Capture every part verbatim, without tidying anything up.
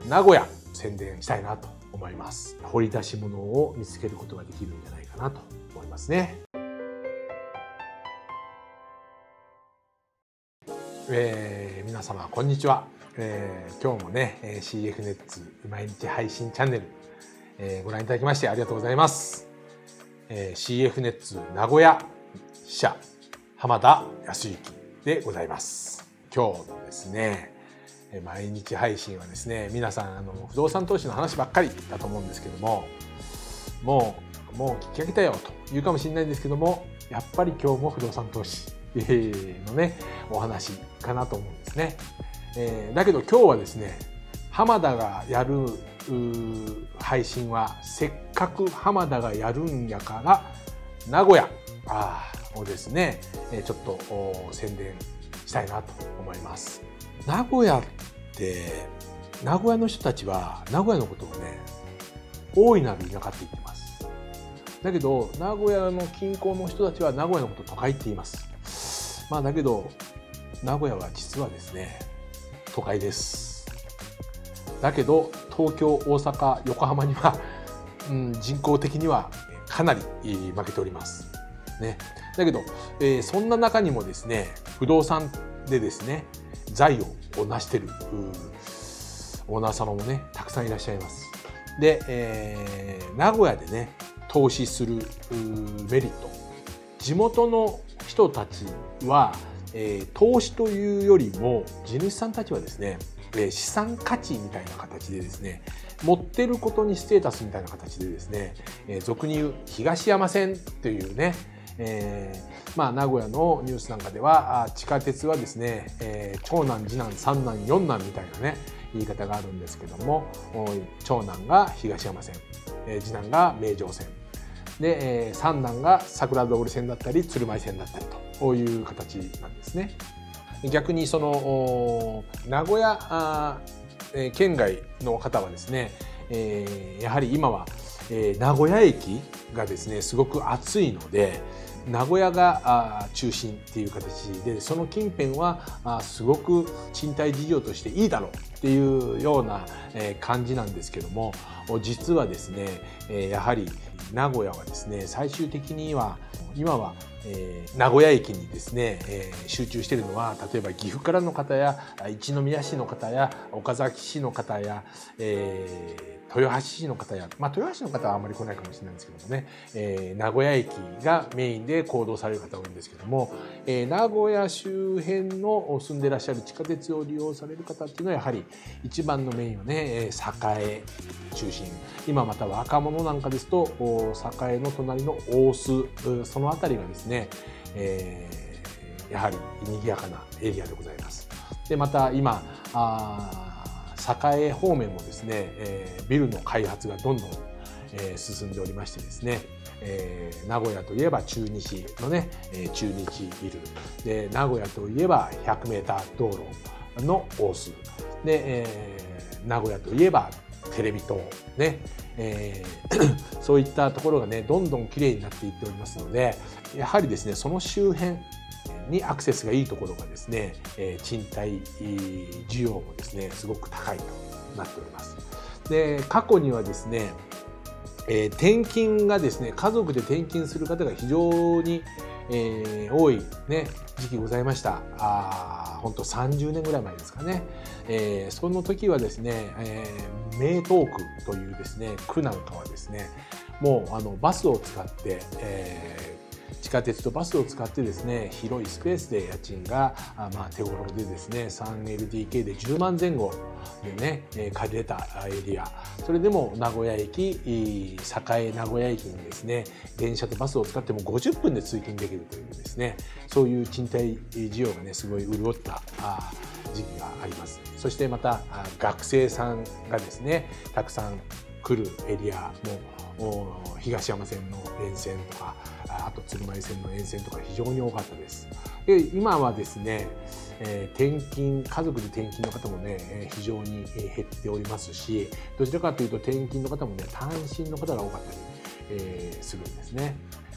名古屋宣伝したいなと思います。掘り出し物を見つけることができるんじゃないかなと思いますね。えー、皆様こんにちは。えー、今日もね シーエフ ネッツ毎日配信チャンネル、えー、ご覧いただきましてありがとうございます。えー、シーエフ ネッツ名古屋支社浜田康之でございます。今日のですね毎日配信はですね、皆さんあの不動産投資の話ばっかりだと思うんですけども、もうもう聞き上げたよと言うかもしれないんですけども、やっぱり今日も不動産投資のねお話かなと思うんですね。えー、だけど今日はですね、浜田がやる配信はせっかく浜田がやるんやから名古屋をですねちょっと宣伝したいなと思います。名古屋って名古屋の人たちは名古屋のことをね大いなる田舎って言ってます。だけど名古屋の近郊の人たちは名古屋のことを都会って言います。まあだけど名古屋は実はですね都会です。だけど東京、大阪、横浜には、うん、人口的にはかなり負けておりますね。だけど、えー、そんな中にもですね不動産でですね財を成しているオーナー様もねたくさんいらっしゃいます。で、えー、名古屋でね投資するメリット、地元の人たちは、えー、投資というよりも地主さんたちはですね資産価値みたいな形でですね持ってることにステータスみたいな形でですね、えー、俗に言う東山線というね、えーまあ、名古屋のニュースなんかでは地下鉄はですね、えー、長男次男三男四男みたいなね言い方があるんですけども、長男が東山線、えー、次男が名城線で、えー、三男が桜通線だったり鶴舞線だったりという形なんですね。逆にその名古屋県外の方はですね、えー、やはり今は、えー、名古屋駅がですねすごく暑いので名古屋が中心っていう形で、その近辺はすごく賃貸事業としていいだろうっていうような感じなんですけども、実はですねやはり名古屋はですね最終的には今はえー、名古屋駅にですね、えー、集中しているのは例えば岐阜からの方や一宮市の方や岡崎市の方や、えー、豊橋市の方や、まあ、豊橋市の方はあんまり来ないかもしれないんですけどもね、えー、名古屋駅がメインで行動される方が多いんですけども、えー、名古屋周辺の住んでいらっしゃる地下鉄を利用される方っていうのはやはり一番のメインはね栄中心、今また若者なんかですと栄の隣の大須、その辺りがですね、えー、やはり賑やかなエリアでございます。でまた今あ栄方面もですね、えー、ビルの開発がどんどん、えー、進んでおりましてですね、えー、名古屋といえば中日のね、えー、中日ビルで、名古屋といえば ひゃくメーター 道路の大須で、えー、名古屋といえばテレビ塔ね、えー、そういったところがねどんどんきれいになっていっておりますので、やはりですねその周辺にアクセスがいいところがですね、えー、賃貸需要もですねすごく高いとなっております。で過去にはですね、えー、転勤がですね家族で転勤する方が非常に、えー、多いね時期ございました。あ本当さんじゅうねんぐらい前ですかね、えー、その時はですね、えー、名東区というですね区なんかはですねもうあのバスを使って、えー、地下鉄とバスを使ってですね広いスペースで家賃があ、まあ、手頃でですね スリーエルディーケー でじゅうまんぜん後でね、えー、借りれたエリア、それでも名古屋駅栄名古屋駅にですね電車とバスを使ってもごじゅっぷんで通勤できるというですね、そういう賃貸需要がねすごい潤ったあ時期があります。そしてまた学生さんがですねたくさん来るエリアも東山線の沿線とかあと鶴舞線の沿線とか非常に多かったです。で今はですね、えー、転勤家族で転勤の方もね非常に減っておりますし、どちらかというと転勤の方もね単身の方が多かったり、えー、するんですね。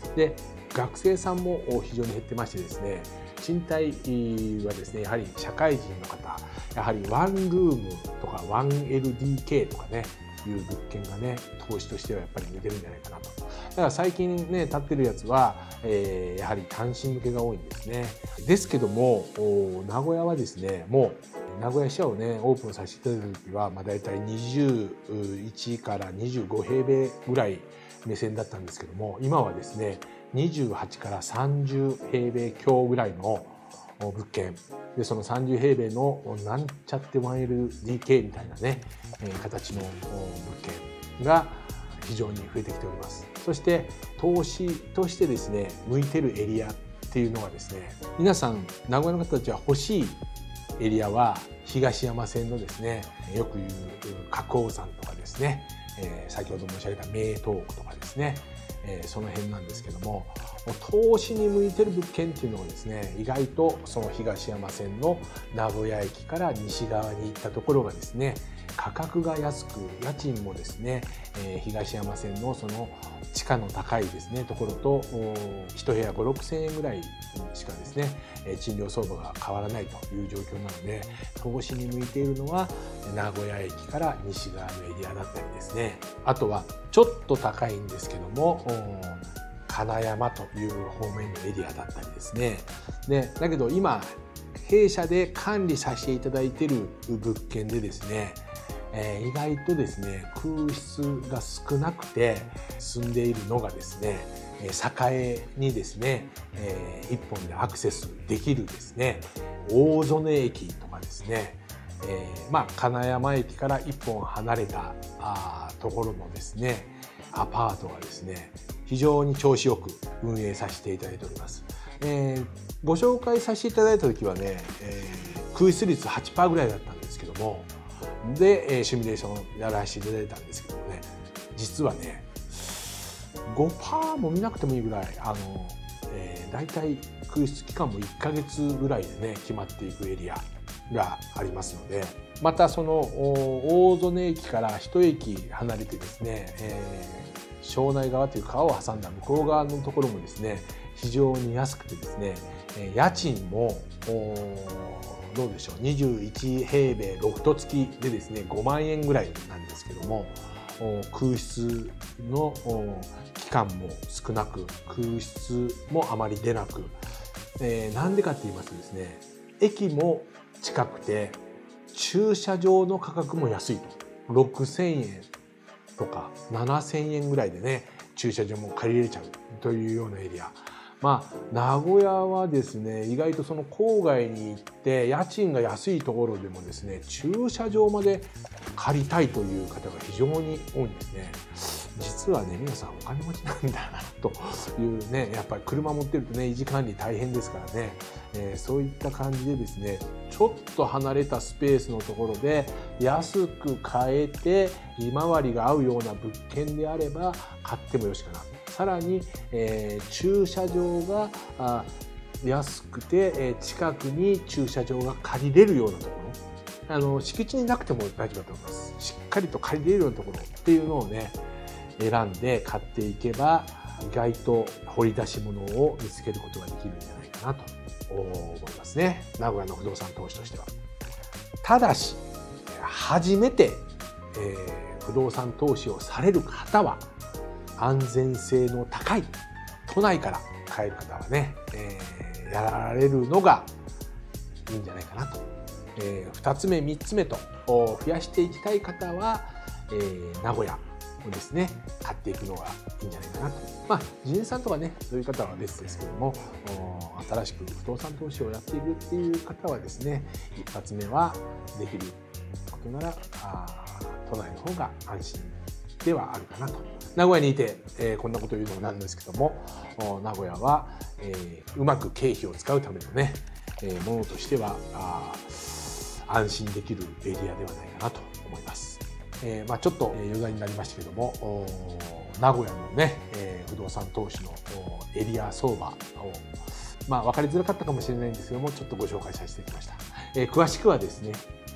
で、学生さんも非常に減ってましてですね、賃貸はですね、やはり社会人の方、やはりワンルームとか ワンエルディーケー とかね、いう物件がね、投資としてはやっぱり出るんじゃないかなと。だから最近ね、建ってるやつは、えー、やはり単身向けが多いんですね。ですけども、名古屋はですね、もう名古屋支社をね、オープンさせていただいた時は、まあ、大体にじゅういちからにじゅうご平米ぐらい目線だったんですけども、今はですね、にじゅうはちからさんじゅう平米強ぐらいの物件で、そのさんじゅう平米のなんちゃって ワンエルディーケー みたいなね、形の物件が非常に増えてきております。そして投資としてですね、向いてるエリアっていうのはですね、皆さん名古屋の方たちは欲しいエリアは東山線のですね、よく言う花崗山とかですね、えー、先ほど申し上げた名東区とかですね、えー、その辺なんですけども、投資に向いてる物件っていうのはですね、意外とその東山線の名古屋駅から西側に行ったところがですね、価格が安く、家賃もですね、えー、東山線のその地価の高いですねところといち部屋ご、ろくせんえんぐらいしかですね、賃料相場が変わらないという状況なので、投資に向いているのは名古屋駅から西側のエリアだったりですね、あとはちょっと高いんですけども金山という方面のエリアだったりですね。でだけど今弊社で管理させていただいている物件でですね、えー、意外とですね空室が少なくて住んでいるのがですね、栄にですね、えー、一本でアクセスできるですね大曽根駅とかですね、えー、まあ金山駅から一本離れたあところのですねアパートがですね非常に調子よく運営させていただいております。えー、ご紹介させていただいた時はね、えー、空室率 はちパーセント ぐらいだったんですけども、で、えー、シミュレーションやらせていただいたんですけどもね、実はね ごパーセント も見なくてもいいぐらいあの、えー、大体空室期間もいっかげつぐらいでね決まっていくエリアがありますので、またその大曽根駅から一駅離れてですね、えー、庄内川という川を挟んだ向こう側のところもですね非常に安くてですね、家賃もどうでしょう、にじゅういち平米ロフト付きでですねごまんえんぐらいなんですけども、空室の期間も少なく空室もあまり出なく、えー、なんでかって言いますとですね、駅も近くて駐車場の価格も安いと、ろくせんえんとかななせんえんぐらいでね駐車場も借りれちゃうというようなエリア。まあ、名古屋はですね意外とその郊外に行って家賃が安いところでもですね駐車場まで借りたいという方が非常に多いんですね。実はね皆さんお金持ちなんだなというね、やっぱり車持ってるとね維持管理大変ですからね、えー、そういった感じでですねちょっと離れたスペースのところで安く買えて利回りが合うような物件であれば買ってもよしかな。さらに、えー、駐車場があ安くて、えー、近くに駐車場が借りれるようなところ、あの敷地になくても大丈夫だと思います。しっかりと借りれるようなところっていうのをね選んで買っていけば意外と掘り出し物を見つけることができるんじゃないかなと思いますね、名古屋の不動産投資としては。ただし初めて、えー、不動産投資をされる方は安全性の高い都内から買える方はね、えー、やられるのがいいんじゃないかなと。えー、ふたつめみっつめと増やしていきたい方は、えー、名古屋をですね買っていくのがいいんじゃないかなと。まあ地主さんとかねそういう方は別ですけども、新しく不動産投資をやっているっていう方はですね一発目はできることならあ都内の方が安心ではあるかなと。名古屋にいて、えー、こんなこと言うのもなんですけども、名古屋は、えー、うまく経費を使うためのね、えー、ものとしてはあ安心できるエリアではないかなと思います。えーまあ、ちょっと余談になりましたけども、名古屋のね、えー、不動産投資のエリア相場を、まあ、分かりづらかったかもしれないんですけどもちょっとご紹介させていただきました。えー、詳しくはですね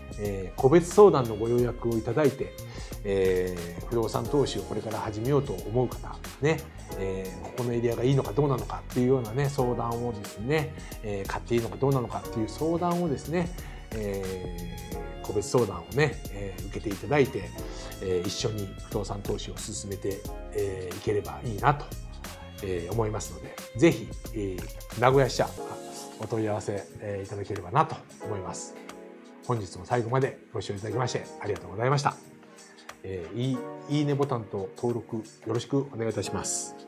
えー、個別相談のご予約をいただいて、えー、不動産投資をこれから始めようと思う方、ね、えー、ここのエリアがいいのかどうなのかっていうようなね、相談をですね、えー、買っていいのかどうなのかっていう相談をですね、えー、個別相談をね、えー、受けていただいて、えー、一緒に不動産投資を進めて、えー、いければいいなと、えー、思いますので、ぜひ、えー、名古屋支社お問い合わせ、えー、いただければなと思います。本日も最後までご視聴いただきましてありがとうございました。えー、いい、いいねボタンと登録よろしくお願いいたします。